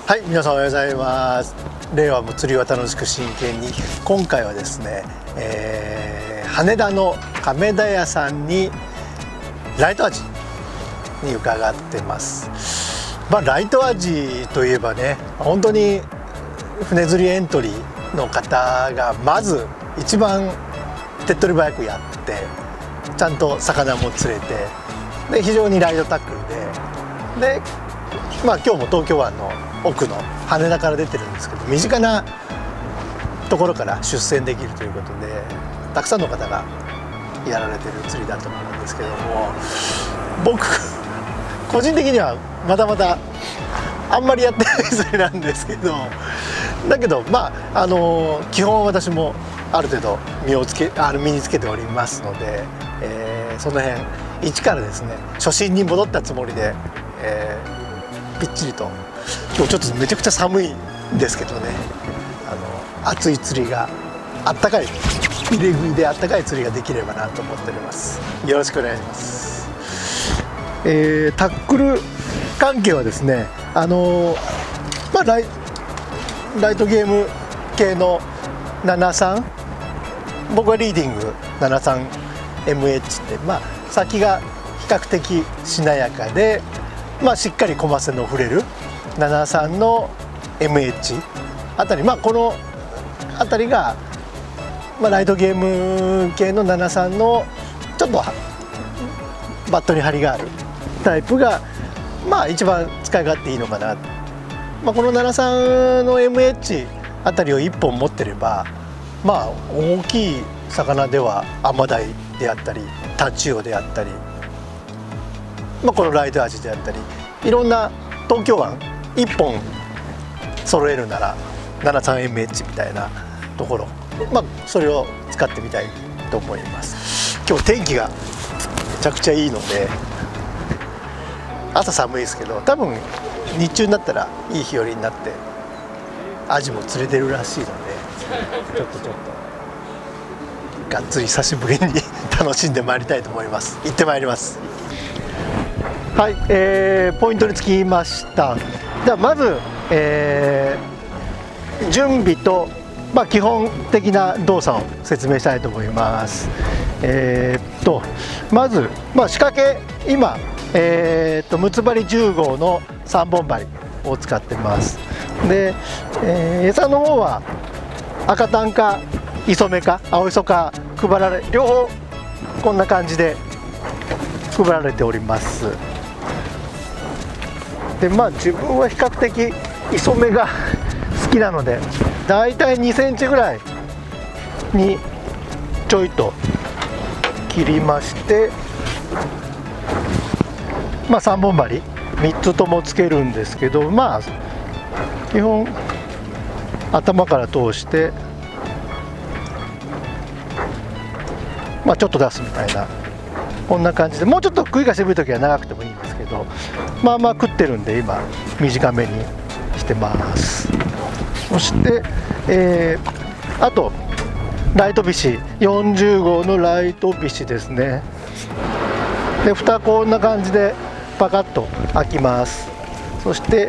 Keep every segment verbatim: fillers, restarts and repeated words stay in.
はい、皆さんおはようございます。令和も釣りは楽しく真剣に。今回はですね、えー、羽田の亀田屋さんにライトアジに伺ってます。まあ、ライトアジといえばね、本当に船釣りエントリーの方がまず一番手っ取り早くやって、ちゃんと魚も釣れて、で非常にライトタックルで、で、まあ、今日も東京湾の奥の羽田から出てるんですけど、身近なところから出船できるということで、たくさんの方がやられてる釣りだと思うんですけども、僕個人的にはまだまだあんまりやってない釣りなんですけど、だけどまああの基本私もある程度身をつけあの身につけておりますので、えー、その辺一からですね、初心に戻ったつもりで、えー、ぴっちりと。今日ちょっとめちゃくちゃ寒いんですけどね、あの暑い釣りがあったかい入れ食いであったかい釣りができればなと思っております。よろしくお願いします。えー、タックル関係はですね、あのまあライ、ライトゲーム系のななじゅうさん、僕はリーディング ななじゅうさんエムエイチ って、まあ、先が比較的しなやかで、まあ、しっかりコマセの振れるななじゅうさんの エムエイチ あたり、まあ、このあたりが、まあ、ライトゲーム系のななじゅうさんのちょっとバットに張りがあるタイプが、まあ、一番使い勝手いいのかな。まあ、このななじゅうさんの エムエイチ あたりをいっぽん持ってれば、まあ、大きい魚ではアマダイであったりタチウオであったり、まあ、このライトアジであったり、いろんな東京湾いっぽん揃えるなら ななじゅうさんエムエイチ みたいなところ、まあ、それを使ってみたいと思います。今日天気がめちゃくちゃいいので、朝寒いですけど、多分日中になったらいい日和になってアジも釣れてるらしいので、ちょっとちょっとがっつり久しぶりに楽しんでまいりたいと思います。行ってまいります。はい、えー、ポイントにつきました。ではまず、えー、準備と、まあ、基本的な動作を説明したいと思います。えー、っとまず、まあ、仕掛け今、えー、っとムツバリじゅうごうのさんぼん針を使ってます。で、えー、餌の方は赤タンか磯目か青磯か配られ、両方こんな感じで配られております。で、まあ、自分は比較的磯目が好きなので、だいたいにセンチぐらいにちょいと切りまして、まあ、さんぼん針みっつともつけるんですけど、まあ基本頭から通して、まあ、ちょっと出すみたいな、こんな感じで、もうちょっと食いが渋い時は長くてもいいんですけど、まあまあ食ってるんで今短めにしてます。そして、えー、あとライト菱よんじゅうごうのライト菱ですね。で蓋こんな感じでパカッと開きます。そして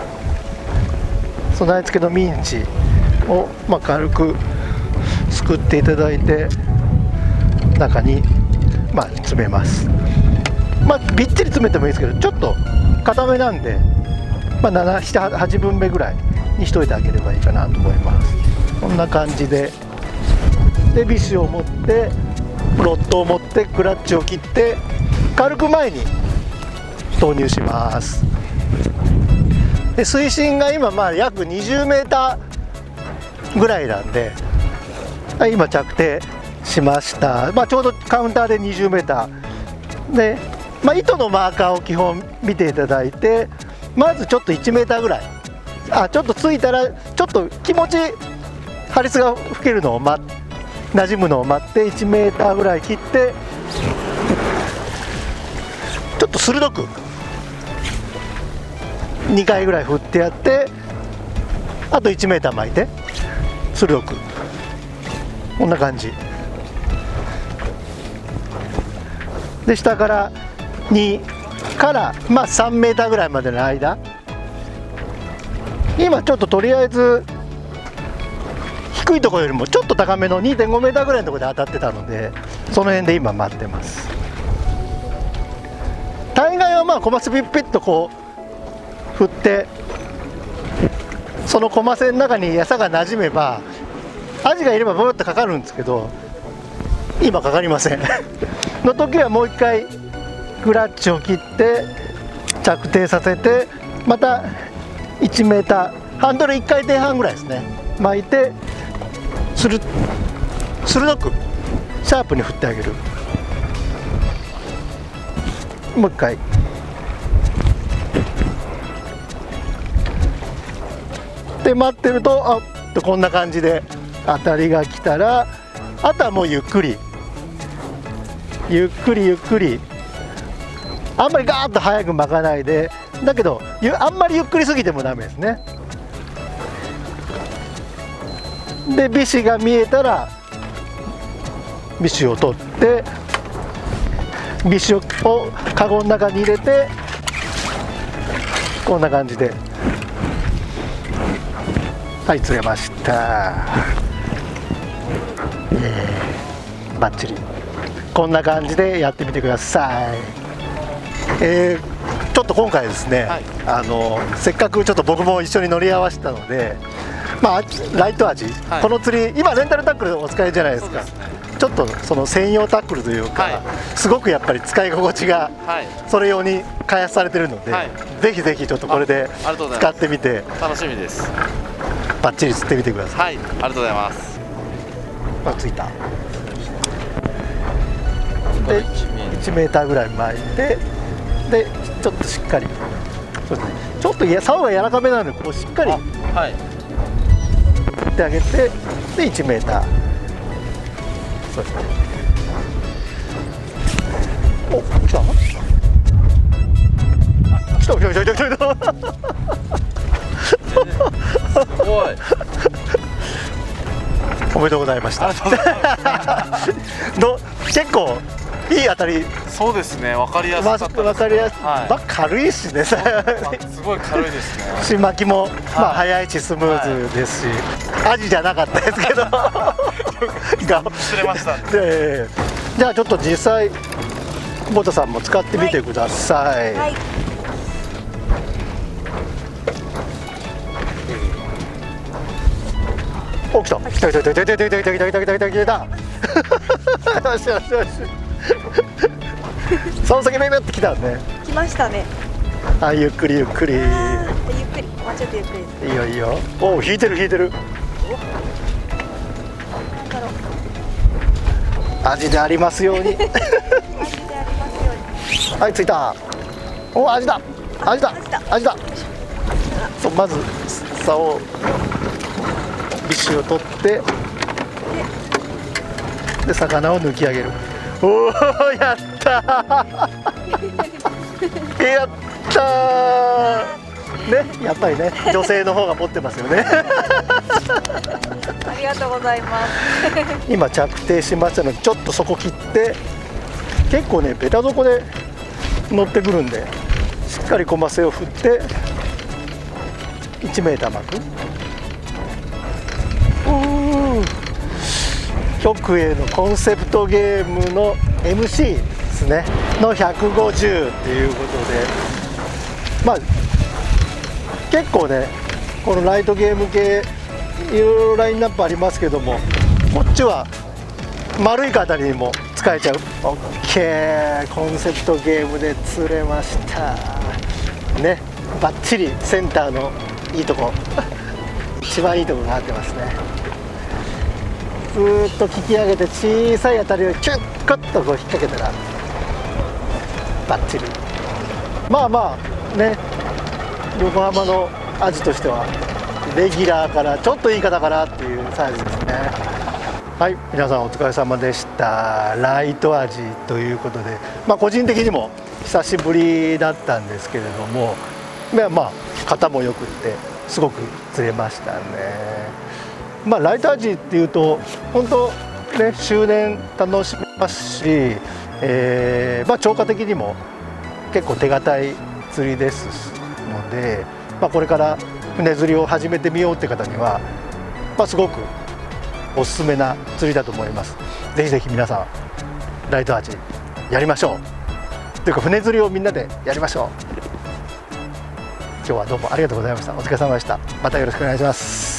備え付けのミンチを、まあ、軽くすくっていただいて中に、まあ、詰めます。まあ、びっちり詰めてもいいですけど、ちょっと固めなんで、まあ、なな、なな、はちぶんめぐらいにしといてあげればいいかなと思います。こんな感じで、で菱を持ってロッドを持ってクラッチを切って軽く前に投入します。で水深が今まあ約にじゅうメーターぐらいなんで、はい、今着底しました。まあ、ちょうどカウンターでにじゅうメーターで、まあ、糸のマーカーを基本見ていただいて、まずちょっといちメーターぐらい、あちょっとついたらちょっと気持ちハリスが吹けるのを待って馴染むのを待っていちメーターぐらい切って、ちょっと鋭くにかいぐらい振ってやって、あといちメーター巻いて鋭く、こんな感じで、下からにから、まあ、さんメーターぐらいまでの間今ちょっととりあえず低いところよりもちょっと高めの にてんごメーターぐらいのところで当たってたので、その辺で今待ってます。大概はまあコマスピッピッとこう振って、そのコマセの中に餌が馴染めばアジがいればブーッとかかるんですけど、今かかりませんの時はもう一回クラッチを切って着底させて、またいちメーターハンドルいっかい転半ぐらいですね巻いて、する鋭くシャープに振ってあげる。もう一回で待ってると、あっとこんな感じで当たりが来たら、あとはもうゆっくりゆっくりゆっくり、あんまりガーッと早く巻かないで、だけどあんまりゆっくりすぎてもダメですね。でビシが見えたらビシを取って、ビシをカゴの中に入れて、こんな感じで、はい釣れました、えー、バッチリこんな感じでやってみてください。えー、ちょっと今回ですね、はい、あのせっかくちょっと僕も一緒に乗り合わせたので、まあ、ライト味、はい、この釣り今レンタルタックルお使いじゃないですか。ちょっとその専用タックルというか、はい、すごくやっぱり使い心地がそれ用に開発されてるので、はい、ぜひぜひちょっとこれで使ってみて、 楽しみです。 バッチリ釣ってみてください。 はい、ありがとうございます。 あ、ついた。でいちメーターぐらい巻いて、でちょっとしっかり、そうですね、ちょっと竿が柔らかめなのでこうしっかり振ってあげて、でいちメーター、そうですね。お、来た来た来た来た来た来たすごいおめでとうございましたの結構いい当たり。 そうですね、わかりやすかったです。 わかりやすい、はい、まあ軽いしねすごい軽いですね。 し巻きも、はい、まあ早いしスムーズですし、はい、アジじゃなかったですけど釣れましたね。 でじゃあちょっと実際ボトさんも使ってみてください。はいはい、お、来た来た来た来た来た来た来た来た来た来た来た来たよしよしよしその先ビビって来たね。 来ましたね。 あ、ゆっくりゆっくり。ゆっくり、もうちょっとゆっくりです。 いいよいいよ。お、引いてる引いてる。味でありますように。味でありますように。はい、着いた。お、味だ。味だ。味だ。そう、まず竿をビシを取って、で魚を抜き上げる。おお、やったーやったーね、やっぱりね、女性の方が持ってますよねありがとうございます今着底しましたので、ちょっと底切って、結構ねベタ底で乗ってくるんで、しっかりコマセを振っていちメーター巻く。極へのコンセプトゲームの エムシー ですねのひゃくごじゅうっていうことで、まあ結構ねこのライトゲーム系いろいろラインナップありますけども、こっちは丸い方にも使えちゃう。 OK、 コンセプトゲームで釣れましたね。バッチリセンターのいいとこ一番いいとこが合ってますね。ずーっと引き上げて小さい当たりをキュッカッとこう引っ掛けたらバッチリ。まあまあね、横浜のアジとしてはレギュラーからちょっといい方かなっていうサイズですね。はい、皆さんお疲れ様でした。ライトアジということで、まあ個人的にも久しぶりだったんですけれども、まあ型もよくってすごく釣れましたね。まあ、ライトアジっていうと本当ね周年楽しめますし、えーまあ、超過的にも結構手堅い釣りですので、 まあ、これから船釣りを始めてみようって方には、まあ、すごくおすすめな釣りだと思います。ぜひぜひ皆さんライトアジやりましょうというか、船釣りをみんなでやりましょう。今日はどうもありがとうございました。お疲れ様でした。またよろしくお願いします。